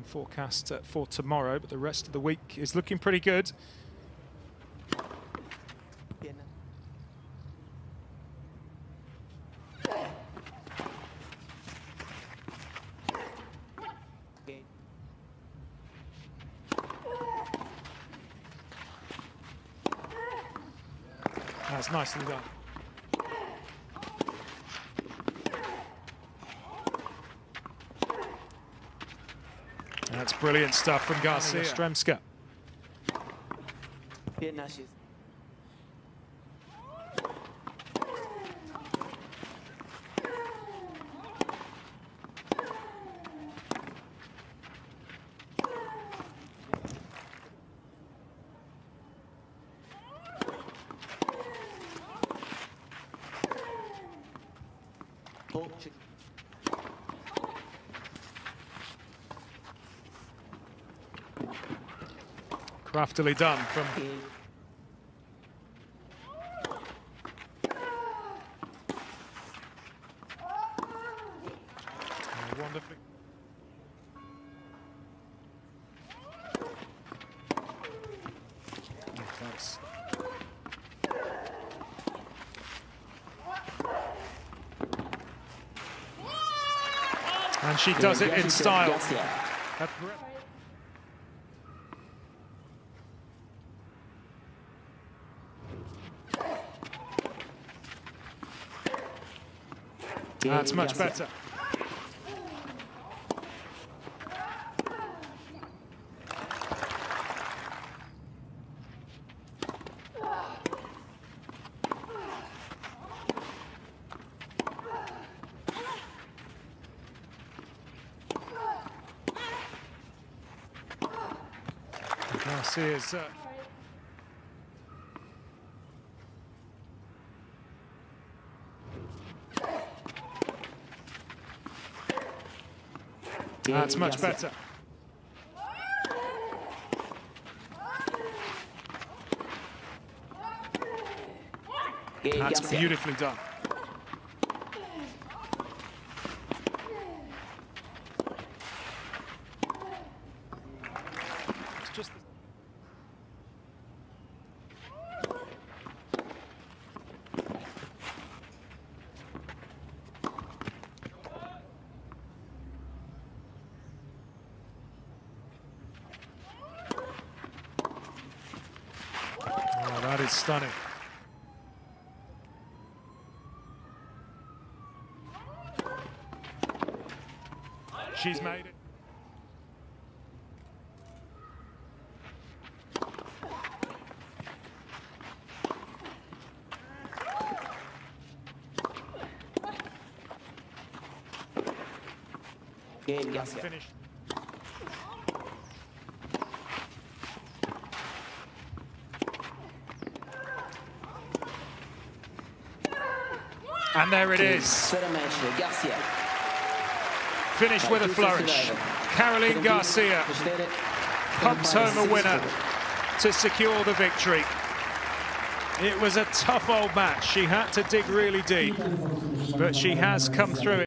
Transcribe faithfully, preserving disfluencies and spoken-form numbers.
rain forecast uh, for tomorrow, but the rest of the week is looking pretty good. That's nicely done. That's brilliant stuff from Garcia Stremska. Craftily done from oh, wonderfully. Oh, thanks. And she does it in style. That's much better. Garcia's uh, that's much better. That's beautifully done. It's just oh, that is stunning. She's made it. Game, yes, finished. And there it is. Finished with a flourish. Caroline Garcia pumps home a winner to secure the victory. It was a tough old match. She had to dig really deep, but she has come through it.